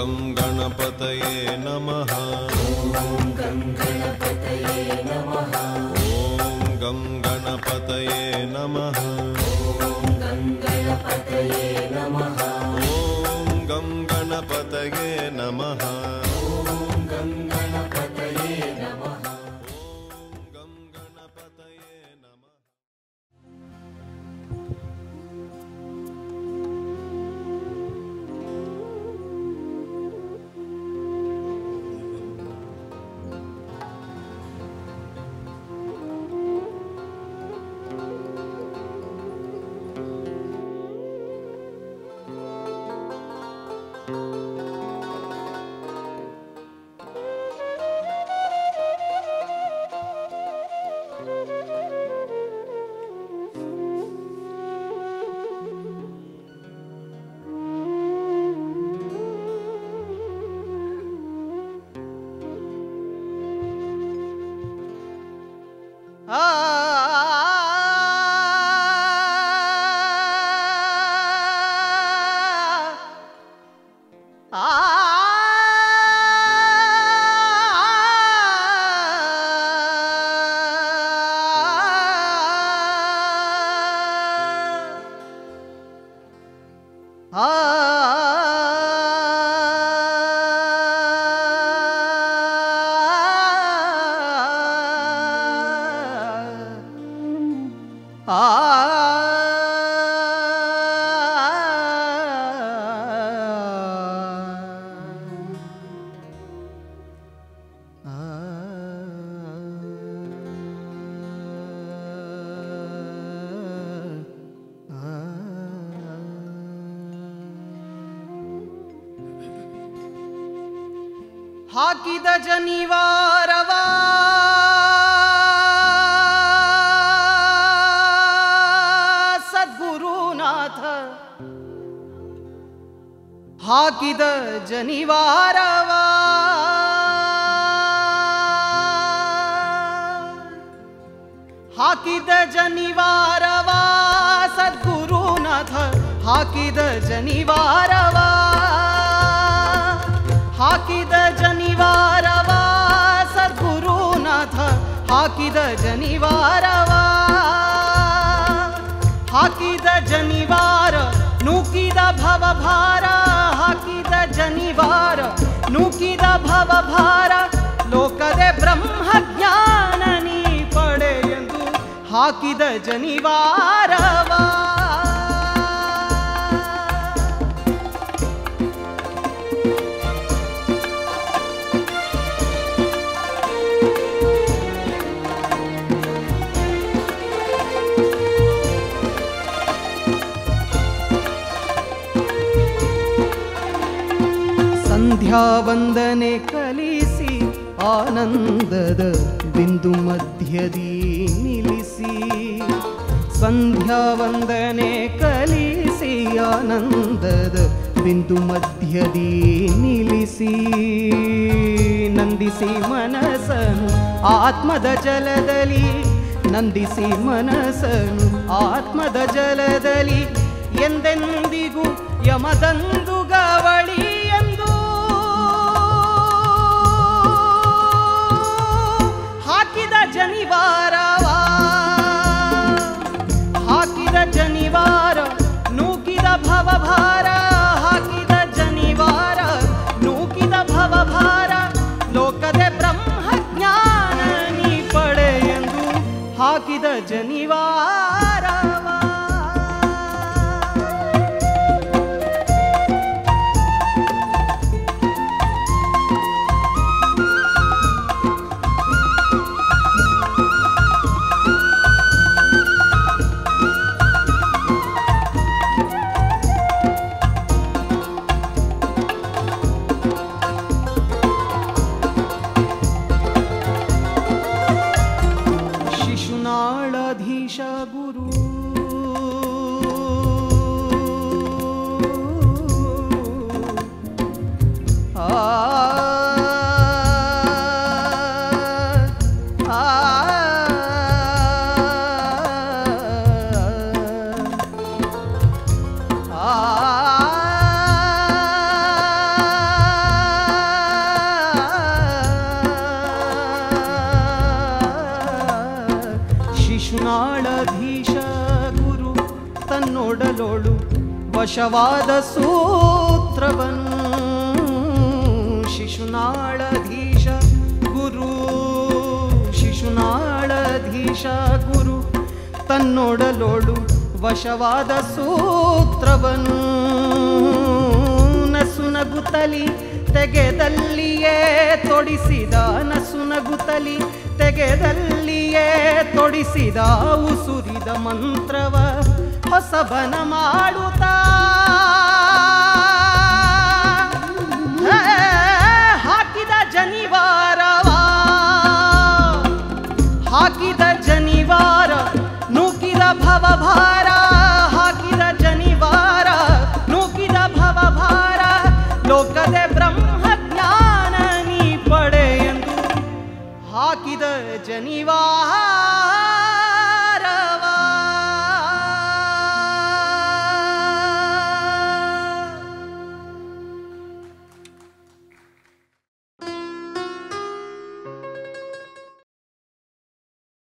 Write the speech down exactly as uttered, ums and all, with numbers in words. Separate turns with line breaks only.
गं गणपतये नमः।
ॐ गं गणपतये नमः।
ॐ गं गणपतये नमः।
ॐ गं गणपतये नमः।
ॐ गं गणपतये नमः।
ॐ गं गणपतये नमः।
ॐ गं गणपतये नमः।
ಹಾಕಿದ ಜನಿವಾರವ ಸದ್ಗುರುನಾಥ ಹಾಕಿದ ಜನಿವಾರವ ಹಾಕಿದ ಜನಿವಾರವ ಸದ್ಗುರುನಾಥ ಹಾಕಿದ ಜನಿವಾರವ ಹಾಕಿದ ಜನಿವಾರವ ಸದ್ಗುರುನಾಥ ಹಾಕಿದ ಜನಿವಾರವ ಹಾಕಿದ ಜನಿವಾರ ನೂಕಿದ ಭವಭಾರ ಹಾಕಿದ ಜನಿವಾರ ನೂಕಿದ ಭವಭಾರ ಲೋಕದೆ ಬ್ರಹ್ಮಜ್ಞಾನ ನೀ ಪಡೆಯೆಂದು ಹಾಕಿದ ಜನಿವಾರವ ಸಂಧ್ಯಾ ವಂದನೆ ಕಲಿಸಿ ಆನಂದದ ಬಿಂದು ಮಧ್ಯದಿ ನಿಲ್ಲಿಸಿ ಸಂಧ್ಯಾ ವಂದನೆ ಕಲಿಸಿ ಆನಂದದ ಬಿಂದು ಮಧ್ಯದಿ ನಿಲ್ಲಿಸಿ ನಂದಿಸಿ ಮನಸನು ಆತ್ಮದ ಜಲದಲ್ಲಿ ನಂದಿಸಿ ಮನಸನು ಆತ್ಮದ ಜಲದಲ್ಲಿ ಎಂದೆಂದಿಗೂ ಯಮದಂದು ಗವಳಿ ಎಂದು ಹಾಕಿದ ಜನಿವಾರವ ಹಾಕಿದ ಜನಿವಾರ ನೂಕಿದ ಭವಭಾರ ಹಾಕಿದ ಜನಿವಾರ ನೂಕಿದ ಭವಭಾರ ಲೋಕದ ಬ್ರಹ್ಮಜ್ಞಾನ ನೀ ಪಡೆಯೆಂದು ಹಾಕಿದ ಜನಿವಾರವ ತನ್ನೊಡಲೋಳು ವಶವಾದ ಸೂತ್ರವನು ಶಿಶುನಾಳಧೀಶ ಗುರು ಶಿಶುನಾಳಧೀಶ ಗುರು ತನ್ನೊಡಲೋಳು ವಶವಾದ ಸೂತ್ರವನು ನಸುನಗುತ್ತಲಿ ತೆಗೆದಲ್ಲಿಯೇ ತೊಡಿಸಿದ ನಸುನಗುತ್ತಲಿ ತೆಗೆದಲ್ಲಿಯೇ ತೊಡಿಸಿದ ಉಸುರಿದ ಮಂತ್ರವ ಹೊಸಬನ ಮಾಡುತ್ತಾ ಹಾಕಿದ ಜನಿವಾರವ ಹಾಕಿದ ಜನಿವಾರ ನೂಕಿದ ಭವಭಾರ ಹಾಕಿದ ಜನಿವಾರ ನೂಕಿದ ಭವಭಾರ ಲೋಕದ ಬ್ರಹ್ಮಜ್ಞಾನ ನೀ ಪಡೆ ಎಂದು ಹಾಕಿದ ಜನಿವಾರ